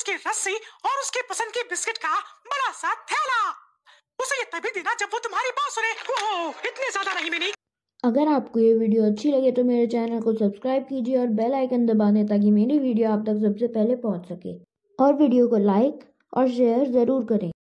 उसकी रस्सी और उसकी पसंद की बिस्किट का बड़ा सा थैला। उसे ये तभी देना जब वो तुम्हारी बात सुने। ओह, इतने ज्यादा नहीं मिनी। अगर आपको ये वीडियो अच्छी लगे तो मेरे चैनल को सब्सक्राइब कीजिए और बेल आइकन दबा दें ताकि मेरी वीडियो आप तक सबसे पहले पहुंच सके। और वीडियो को लाइक और शेयर ज़रूर करें।